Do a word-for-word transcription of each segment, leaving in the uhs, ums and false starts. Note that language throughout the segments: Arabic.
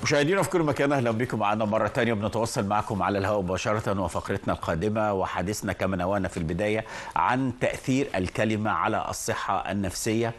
مشاهدينا في كل مكان، اهلا بكم معنا مره ثانيه. بنتواصل معكم على الهواء مباشره وفقرتنا القادمه وحديثنا كما نوانا في البدايه عن تاثير الكلمه على الصحه النفسيه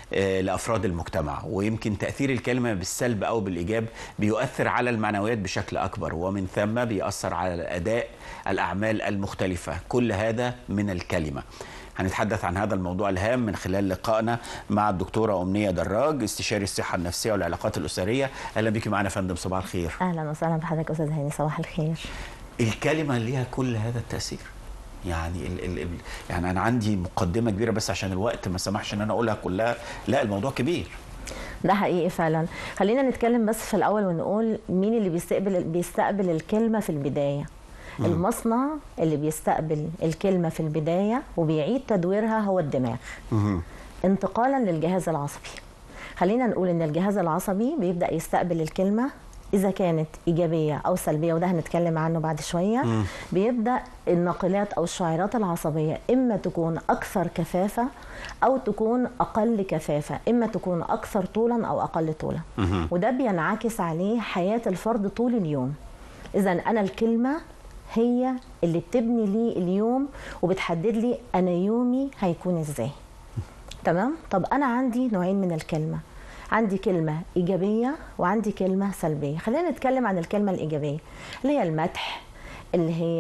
لافراد المجتمع، ويمكن تاثير الكلمه بالسلب او بالايجاب بيؤثر على المعنويات بشكل اكبر، ومن ثم بيأثر على الاداء الاعمال المختلفه، كل هذا من الكلمه. هنتحدث عن هذا الموضوع الهام من خلال لقائنا مع الدكتورة أمنية دراج، استشاري الصحة النفسية والعلاقات الأسرية. أهلا بك معنا يا فندم، صباح الخير. أهلا وسهلا بحضرتك أستاذ هاني، صباح الخير. الكلمة ليها كل هذا التأثير، يعني ال ال ال يعني أنا عندي مقدمة كبيرة بس عشان الوقت ما سمحش إن أنا أقولها كلها، لا الموضوع كبير. ده حقيقي فعلا. خلينا نتكلم بس في الأول ونقول مين اللي بيستقبل بيستقبل الكلمة في البداية. مم. المصنع اللي بيستقبل الكلمة في البداية وبيعيد تدويرها هو الدماغ، مم. انتقالا للجهاز العصبي. خلينا نقول ان الجهاز العصبي بيبدأ يستقبل الكلمة إذا كانت إيجابية أو سلبية، وده هنتكلم عنه بعد شوية. مم. بيبدأ الناقلات أو الشعيرات العصبية إما تكون أكثر كثافة أو تكون أقل كثافة، إما تكون أكثر طولا أو أقل طولا، مم. وده بينعكس عليه حياة الفرد طول اليوم. إذا أنا الكلمة هي اللي بتبني لي اليوم وبتحدد لي أنا يومي هيكون إزاي. تمام؟ طب أنا عندي نوعين من الكلمة، عندي كلمة إيجابية وعندي كلمة سلبية. خلينا نتكلم عن الكلمة الإيجابية اللي هي المدح، اللي هي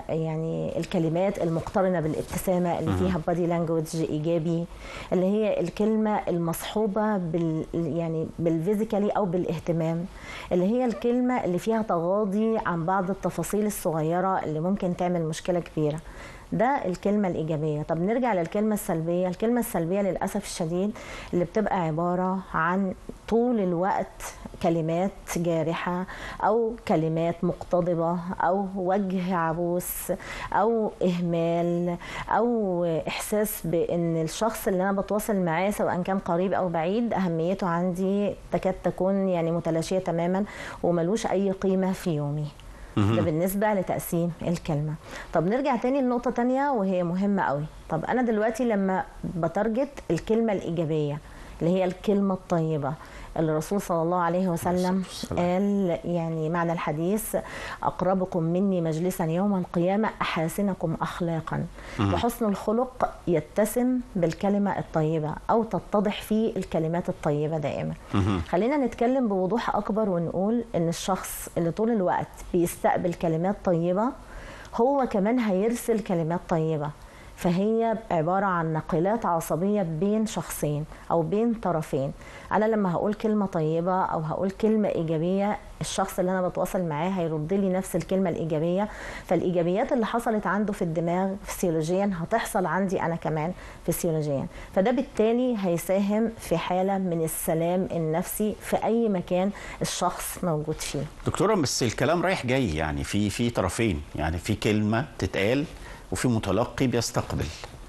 يعني الكلمات المقترنة بالابتسامة اللي فيها بادي لانجوج إيجابي، اللي هي الكلمة المصحوبة بال يعني بالفيزيكالي أو بالاهتمام، اللي هي الكلمة اللي فيها تغاضي عن بعض التفاصيل الصغيرة اللي ممكن تعمل مشكلة كبيرة. ده الكلمة الإيجابية. طب نرجع للكلمة السلبية. الكلمة السلبية للأسف الشديد اللي بتبقى عبارة عن طول الوقت كلمات جارحة أو كلمات مقتضبة أو وجه عبوس أو إهمال أو إحساس بأن الشخص اللي أنا بتواصل معاه سواء كان قريب أو بعيد أهميته عندي تكاد تكون يعني متلاشية تماما وملوش أي قيمة في يومي. ده بالنسبة لتقسيم الكلمة. طب نرجع تاني لنقطة تانية وهي مهمة قوي. طب أنا دلوقتي لما بترجت الكلمة الإيجابية اللي هي الكلمة الطيبة، الرسول صلى الله عليه وسلم قال يعني معنى الحديث: أقربكم مني مجلسا يوم القيامة أحاسنكم أخلاقا. وحسن الخلق يتسم بالكلمة الطيبة أو تتضح فيه الكلمات الطيبة دائما. خلينا نتكلم بوضوح أكبر ونقول إن الشخص اللي طول الوقت بيستقبل كلمات طيبة هو كمان هيرسل كلمات طيبة، فهي عبارة عن نقلات عصبية بين شخصين أو بين طرفين. أنا لما هقول كلمة طيبة أو هقول كلمة إيجابية، الشخص اللي أنا بتواصل معاه هيرد لي نفس الكلمة الإيجابية، فالإيجابيات اللي حصلت عنده في الدماغ فسيولوجيا هتحصل عندي أنا كمان فسيولوجيا، فده بالتالي هيساهم في حالة من السلام النفسي في أي مكان الشخص موجود فيه. دكتورة، بس الكلام رايح جاي، يعني في في طرفين، يعني في كلمة تتقال وفي متلقي بيستقبل.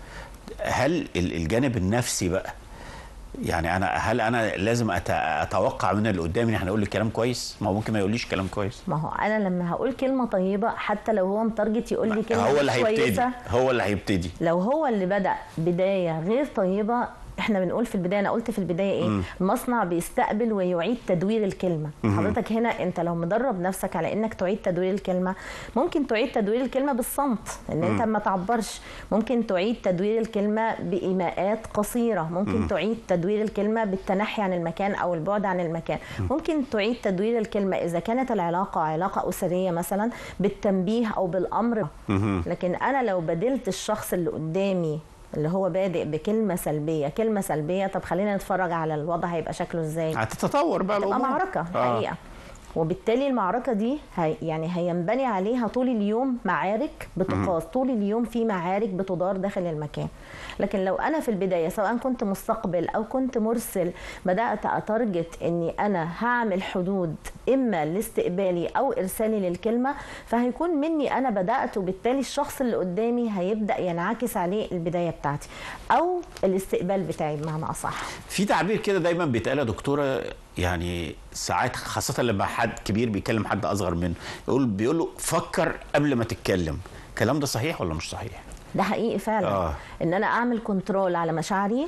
هل الجانب النفسي بقى، يعني انا هل انا لازم اتوقع من اللي قدامي ان هيقول لي كلام كويس؟ ما هو ممكن ما يقوليش كلام كويس. ما هو انا لما هقول كلمه طيبه حتى لو هو متارجت يقول لي كلمه هو اللي هيبتدي كويسه، هو اللي هيبتدي لو هو اللي بدأ بدايه غير طيبه. احنا بنقول في البدايه، انا قلت في البدايه ايه؟ مم. المصنع بيستقبل ويعيد تدوير الكلمه. مم. حضرتك هنا انت لو مدرب نفسك على انك تعيد تدوير الكلمه، ممكن تعيد تدوير الكلمه بالصمت ان مم. انت ما تعبرش، ممكن تعيد تدوير الكلمه بايماءات قصيره، ممكن مم. تعيد تدوير الكلمه بالتنحي عن المكان او البعد عن المكان، مم. ممكن تعيد تدوير الكلمه اذا كانت العلاقه علاقه اسريه مثلا بالتنبيه او بالامر. مم. لكن انا لو بدلت الشخص اللي قدامي اللي هو بادئ بكلمة سلبية كلمة سلبية، طب خلينا نتفرج على الوضع هيبقى شكله ازاي. هتتطور بقى الأمور، معركة آه. حقيقة. وبالتالي المعركة دي هي يعني هينبني عليها طول اليوم معارك بتقاس، طول اليوم في معارك بتدار داخل المكان. لكن لو أنا في البداية سواء كنت مستقبل أو كنت مرسل بدأت أتارجت أني أنا هعمل حدود إما لاستقبالي أو إرسالي للكلمة، فهيكون مني أنا بدأت، وبالتالي الشخص اللي قدامي هيبدأ ينعكس عليه البداية بتاعتي أو الاستقبال بتاعي بمعنى أصح. في تعبير كده دايما بيتقال يا دكتورة، يعني ساعات خاصة لما حد كبير بيكلم حد أصغر منه يقول بيقول له فكر قبل ما تتكلم. الكلام ده صحيح ولا مش صحيح؟ ده حقيقي فعلا. آه. ان انا اعمل كنترول على مشاعري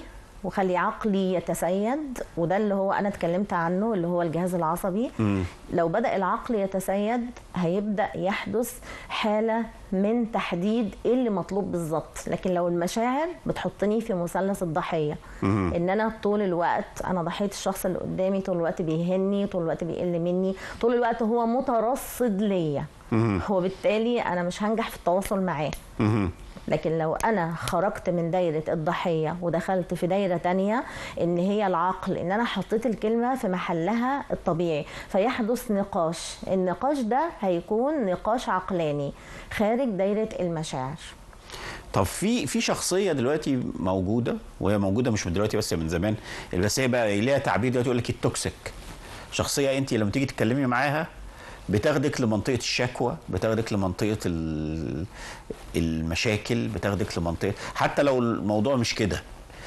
وخلي عقلي يتسيد، وده اللي هو انا اتكلمت عنه اللي هو الجهاز العصبي. م. لو بدأ العقل يتسيد هيبدأ يحدث حالة من تحديد ايه اللي مطلوب بالظبط. لكن لو المشاعر بتحطني في مثلث الضحية، م. ان انا طول الوقت انا ضحية الشخص اللي قدامي، طول الوقت بيهني، طول الوقت بيقل مني، طول الوقت هو مترصد ليا، هو بالتالي انا مش هنجح في التواصل معاه. لكن لو انا خرجت من دايرة الضحية ودخلت في دايرة تانية ان هي العقل، ان انا حطيت الكلمة في محلها الطبيعي، فيحدث نقاش. النقاش ده هيكون نقاش عقلاني خارج دايرة المشاعر. طب في في شخصيه دلوقتي موجوده، وهي موجوده مش من دلوقتي بس من زمان، بس هي بقى ليها تعبير دلوقتي يقول لك التوكسيك. شخصيه انت لما تيجي تتكلمي معاها بتاخدك لمنطقه الشكوى، بتاخدك لمنطقه المشاكل، بتاخدك لمنطقه حتى لو الموضوع مش كده.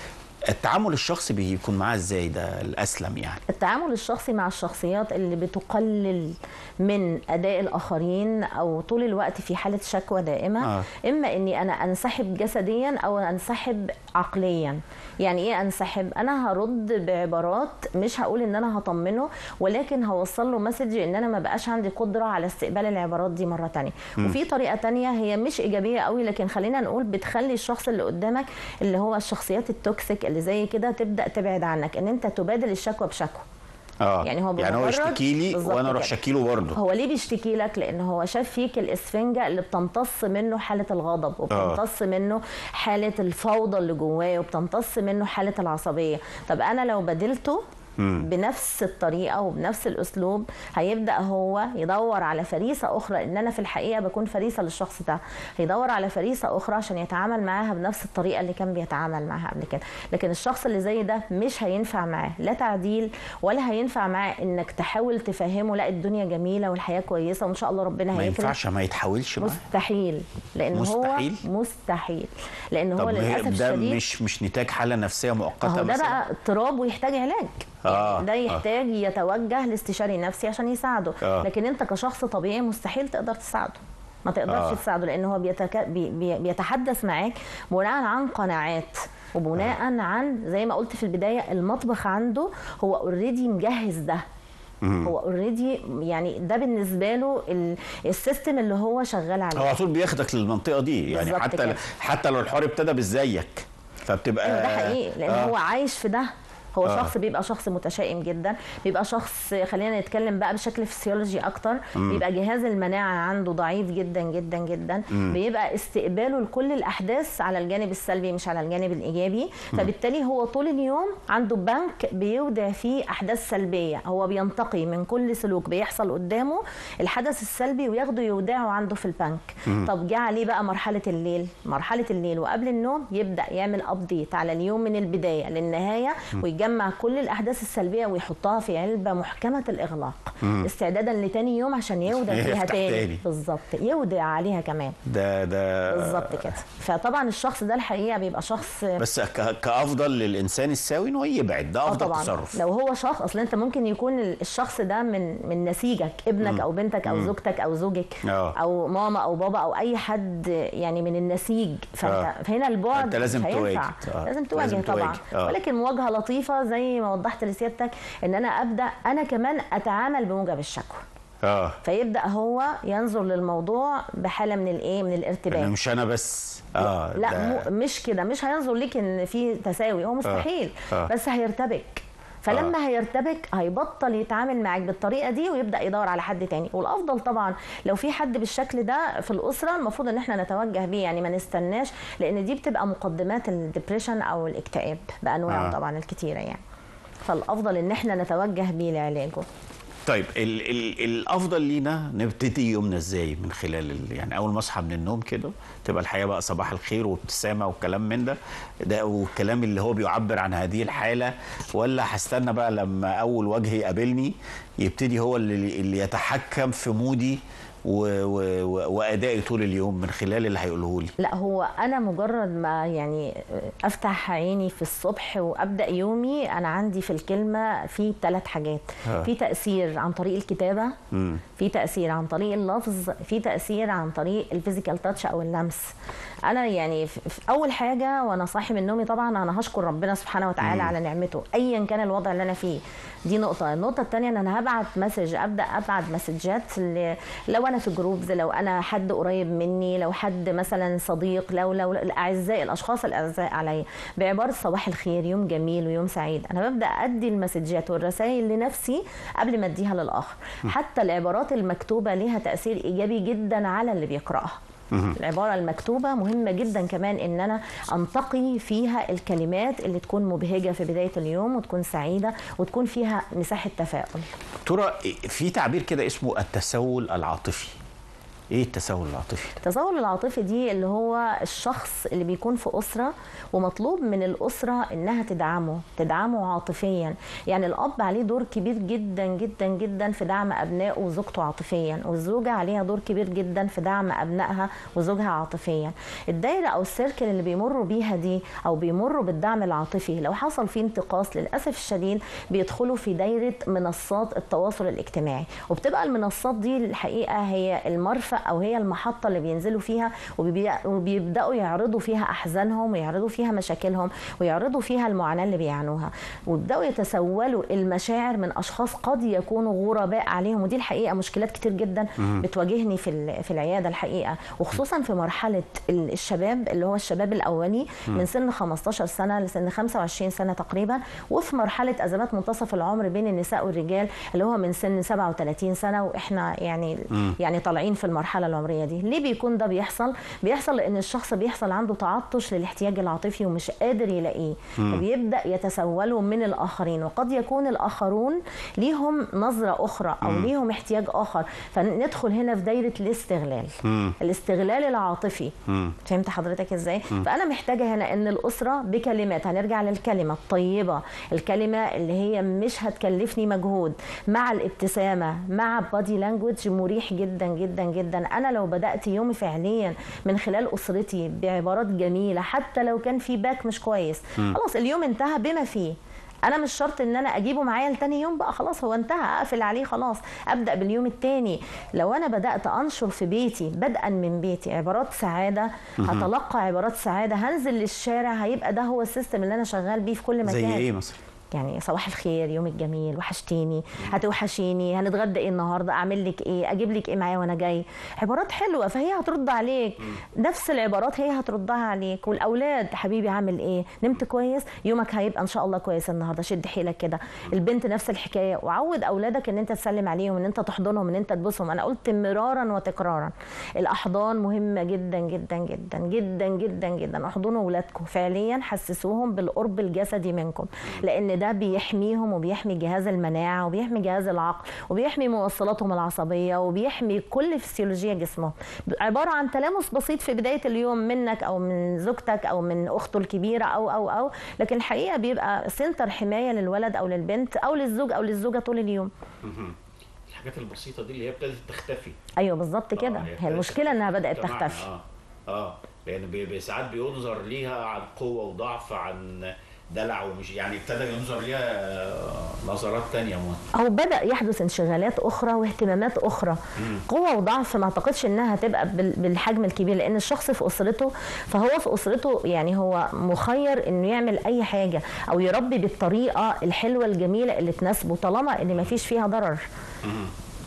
التعامل الشخصي بيكون معاه ازاي ده الاسلم يعني؟ التعامل الشخصي مع الشخصيات اللي بتقلل من اداء الاخرين او طول الوقت في حاله شكوى دائمه، آه. اما اني انا انسحب جسديا او انسحب عقليا. يعني ايه انسحب؟ انا هرد بعبارات، مش هقول ان انا هطمنه، ولكن هوصل له مسج ان انا ما بقاش عندي قدره على استقبال العبارات دي مره ثانيه. وفي طريقه ثانيه هي مش ايجابيه قوي، لكن خلينا نقول بتخلي الشخص اللي قدامك اللي هو الشخصيات التوكسيك اللي زي كده تبدا تبعد عنك، ان انت تبادل الشكوى بشكوى. اه يعني هو يعني هو يشتكي لي وانا اروح اشتكي له برضه. هو ليه بيشتكي لك؟ لان هو شاف فيك الاسفنجه اللي بتمتص منه حاله الغضب، وبتمتص منه حاله الفوضى اللي جواه، وبتمتص منه حاله العصبيه. طب انا لو بدلته بنفس الطريقه وبنفس الاسلوب، هيبدا هو يدور على فريسه اخرى، ان انا في الحقيقه بكون فريسه للشخص ده، هيدور على فريسه اخرى عشان يتعامل معاها بنفس الطريقه اللي كان بيتعامل معاها قبل كده. لكن الشخص اللي زي ده مش هينفع معاه لا تعديل، ولا هينفع معاه انك تحاول تفهمه لا الدنيا جميله والحياه كويسه وان شاء الله ربنا هيكرم. ما ينفعش، ما يتحاولش معاه، مستحيل. لان مستحيل. هو مستحيل لان هو للاسف الشديد ده مش مش نتاج حاله نفسيه مؤقته مثلا. ده بقى اضطراب ويحتاج علاج. آه. ده يحتاج آه. يتوجه لاستشاري نفسي عشان يساعده. آه. لكن انت كشخص طبيعي مستحيل تقدر تساعده، ما تقدرش آه. تساعده، لان هو بيتك... بي... بي... بيتحدث معاك بناء عن قناعات، وبناء آه. عن زي ما قلت في البدايه المطبخ عنده هو اوريدي مجهز ده. مم. هو اوريدي يعني ده بالنسبه له السيستم اللي هو شغال عليه. هو على طول بياخدك للمنطقه دي يعني، حتى كده. حتى لو الحوار ابتدى بالزيك فبتبقى أيوة ده حقيقي، لان آه. هو عايش في ده. هو آه. شخص بيبقى شخص متشائم جدا، بيبقى شخص خلينا نتكلم بقى بشكل فسيولوجي اكتر، مم. بيبقى جهاز المناعه عنده ضعيف جدا جدا جدا، مم. بيبقى استقباله لكل الاحداث على الجانب السلبي مش على الجانب الايجابي، مم. فبالتالي هو طول اليوم عنده بنك بيودع فيه احداث سلبيه، هو بينتقي من كل سلوك بيحصل قدامه الحدث السلبي وياخده يودعه عنده في البنك. مم. طب جه عليه بقى مرحله الليل، مرحله الليل وقبل النوم يبدا يعمل ابديت على اليوم من البدايه للنهايه، ويجمع مع كل الاحداث السلبيه ويحطها في علبه محكمه الاغلاق، مم. استعدادا لتاني يوم عشان يودع فيها تاني. بالظبط، يودع عليها كمان. ده ده بالظبط كده. فطبعا الشخص ده الحقيقه بيبقى شخص بس كافضل للانسان السوي انه يبعد، ده افضل طبعا تصرف. لو هو شخص، اصل انت ممكن يكون الشخص ده من من نسيجك، ابنك مم. او بنتك او مم. زوجتك او زوجك أوه. او ماما او بابا او اي حد يعني من النسيج، فانت فهنا البعد انت لازم تواجه، لازم تواجه طبعا، أوه. ولكن مواجهه لطيفه زي ما وضحت لسيادتك، ان انا ابدا انا كمان اتعامل بموجب الشكوى. اه فيبدا هو ينظر للموضوع بحاله من الايه، من الارتباك. يعني مش انا بس اه لا ده... مش كده، مش هينظر ليك ان في تساوي، هو مستحيل. آه. آه. بس هيرتبك، فلما آه. هيرتبك هيبطل يتعامل معاك بالطريقه دي ويبدا يدور على حد تاني. والافضل طبعا لو في حد بالشكل ده في الاسره المفروض ان احنا نتوجه بيه، يعني ما نستناش، لان دي بتبقى مقدمات الدبريشن او الاكتئاب بانواعه آه. طبعا الكتيره يعني. فالافضل ان احنا نتوجه بيه لعلاجه. طيب ال ال الافضل لينا نبتدي يومنا ازاي؟ من خلال يعني اول ما اصحى من النوم كده تبقى الحياه بقى صباح الخير وابتسامه والكلام من ده ده والكلام اللي هو بيعبر عن هذه الحاله، ولا هستنى بقى لما اول وجه يقابلني يبتدي هو اللي, اللي يتحكم في مودي وادائي طول اليوم من خلال اللي هيقوله لي؟ لا، هو انا مجرد ما يعني افتح عيني في الصبح وابدا يومي، انا عندي في الكلمه في ثلاث حاجات. ها. في تاثير عن طريق الكتابه، مم. في تاثير عن طريق اللفظ، في تاثير عن طريق الفيزيكال تاتش او اللمس. انا يعني في اول حاجه وانا صاحي من نومي طبعا انا هشكر ربنا سبحانه وتعالى مم. على نعمته ايا كان الوضع اللي انا فيه. دي نقطه. النقطه الثانيه ان انا هبعت مسج، ابدا ابعت مسجات لو انا في جروبز، لو انا حد قريب مني، لو حد مثلا صديق، لو لو الاعزاء، الاشخاص الاعزاء عليا، بعباره صباح الخير، يوم جميل ويوم سعيد. انا ببدا ادي المسجات والرسائل لنفسي قبل ما اديها للاخر. حتى العبارات المكتوبه ليها تاثير ايجابي جدا على اللي بيقراها. العبارة المكتوبة مهمة جدا كمان ان انا انتقي فيها الكلمات اللي تكون مبهجة في بداية اليوم وتكون سعيدة وتكون فيها مساحة تفاؤل. ترى في تعبير كده اسمه التسول العاطفي. ايه التسول العاطفي؟ التسول العاطفي دي اللي هو الشخص اللي بيكون في أسرة ومطلوب من الأسرة انها تدعمه تدعمه عاطفيا. يعني الأب عليه دور كبير جدا جدا جدا في دعم أبنائه وزوجته عاطفيا، والزوجة عليها دور كبير جدا في دعم أبنائها وزوجها عاطفيا. الدايرة أو السيركل اللي بيمروا بيها دي أو بيمروا بالدعم العاطفي، لو حصل فيه انتقاص للأسف الشديد بيدخلوا في دايرة منصات التواصل الاجتماعي، وبتبقى المنصات دي الحقيقة هي المرفأ او هي المحطه اللي بينزلوا فيها وبيبداوا يعرضوا فيها احزانهم ويعرضوا فيها مشاكلهم ويعرضوا فيها المعاناه اللي بيعانوها، ويبداوا يتسولوا المشاعر من اشخاص قد يكونوا غرباء عليهم. ودي الحقيقه مشكلات كتير جدا بتواجهني في في العياده الحقيقه، وخصوصا في مرحله الشباب اللي هو الشباب الاولي من سن خمستاشر سنه لسن خمسة وعشرين سنه تقريبا، وفي مرحله ازمات منتصف العمر بين النساء والرجال اللي هو من سن سبعة وثلاثين سنه، واحنا يعني يعني طالعين في المرحله المرحله العمريه دي. ليه بيكون ده بيحصل؟ بيحصل لان الشخص بيحصل عنده تعطش للاحتياج العاطفي ومش قادر يلاقيه، فبيبدا يتسولوا من الاخرين، وقد يكون الاخرون ليهم نظره اخرى او مم. ليهم احتياج اخر، فندخل هنا في دايره الاستغلال. مم. الاستغلال العاطفي. مم. فهمت حضرتك ازاي؟ مم. فانا محتاجه هنا ان الاسره بكلمات، هنرجع للكلمه الطيبه، الكلمه اللي هي مش هتكلفني مجهود، مع الابتسامه، مع بادي لانجوج مريح جدا جدا جدا. أنا لو بدأت يومي فعليا من خلال أسرتي بعبارات جميلة، حتى لو كان في باك مش كويس، م. خلاص اليوم انتهى بما فيه. أنا مش شرط إن أنا أجيبه معايا لتاني يوم بقى، خلاص هو انتهى، أقفل عليه خلاص، أبدأ باليوم التاني. لو أنا بدأت أنشر في بيتي بدءا من بيتي عبارات سعادة، هتلقى عبارات سعادة، هنزل للشارع، هيبقى ده هو السيستم اللي أنا شغال بيه في كل مكان. زي إيه مثلا؟ يعني صباح الخير، يومك جميل، وحشتيني، هتوحشيني، هنتغدى ايه النهارده، اعمل لك ايه، اجيب لك ايه معايا وانا جاي. عبارات حلوه فهي هترد عليك، نفس العبارات هي هتردها عليك. والاولاد، حبيبي عامل ايه، نمت كويس، يومك هيبقى ان شاء الله كويس النهارده، شد حيلك كده. البنت نفس الحكايه، وعود اولادك ان انت تسلم عليهم، ان انت تحضنهم، ان انت تبوسهم. انا قلت مرارا وتكرارا الاحضان مهمه جدا جدا جدا جدا جدا جدا. احضنوا اولادكم فعليا، حسسوهم بالقرب الجسدي منكم، لان ده بيحميهم وبيحمي جهاز المناعه وبيحمي جهاز العقل وبيحمي موصلاتهم العصبيه وبيحمي كل فسيولوجيا جسمهم. عباره عن تلامس بسيط في بدايه اليوم منك او من زوجتك او من اخته الكبيره او او او لكن الحقيقه بيبقى سنتر حمايه للولد او للبنت او للزوج او للزوجه طول اليوم. الحاجات البسيطه دي اللي هي ابتدت تختفي. ايوه بالظبط كده. آه هي المشكله انها بدات تختفي. اه اه لان ساعات بينظر ليها عن قوه وضعف، عن دلع، ومش يعني ابتدى ينظر ليها نظرات تانية مهمة. او بدا يحدث انشغالات اخرى واهتمامات اخرى. مم. قوه وضعف ما اعتقدش انها هتبقى بالحجم الكبير، لان الشخص في اسرته فهو في اسرته يعني هو مخير انه يعمل اي حاجه او يربي بالطريقه الحلوه الجميله اللي تناسبه طالما ان ما فيش فيها ضرر. مم.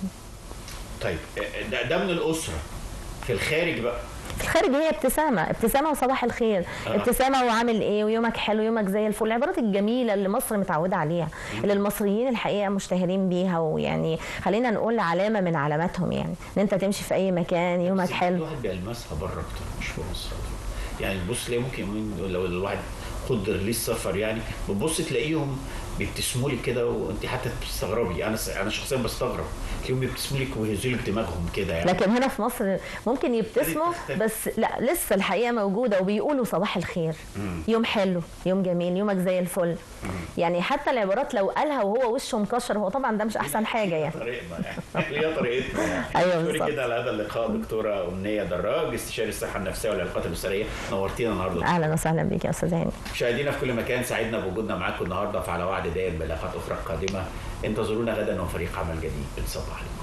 طيب ده, ده من الاسره. في الخارج بقى، في الخارج هي ابتسامه، ابتسامه وصباح الخير، آه. ابتسامه وعامل ايه ويومك حلو، يومك زي الفل. العبارات الجميله اللي مصر متعوده عليها، اللي المصريين الحقيقه مشتهرين بيها، ويعني خلينا نقول علامه من علاماتهم، يعني ان انت تمشي في اي مكان يومك حلو. الواحد بيلمسها بره اكتر مش في مصر. يعني بص ليه ممكن لو الواحد قدر ليه السفر، يعني بتبص تلاقيهم بيبتسموا لك كده وانت حتى بتستغربي. انا انا شخصيا بستغرب تلاقيهم بيبتسموا لك ويهزوا لك دماغهم كده يعني. لكن هنا في مصر ممكن يبتسموا بس لا لسه الحقيقه موجوده وبيقولوا صباح الخير، مم. يوم حلو، يوم جميل، يومك زي الفل. مم. يعني حتى العبارات لو قالها وهو وشه مكشر هو طبعا ده مش احسن حاجه يعني. طريقنا يعني هي طريقتنا يعني. ايوه بالظبط كده على هذا اللقاء دكتوره امنيه دراج استشاري الصحه النفسيه والعلاقات الاسريه، نورتينا النهارده. اهلا وسهلا بيك يا استاذ هاني. مشاهدينا في كل مكان، سعدنا بوجودنا معاكم النهارده، فعلى وعد دائم بلقاءات اخرى قادمه. انتظرونا غدا وفريق عمل جديد. بتصبح عليكم.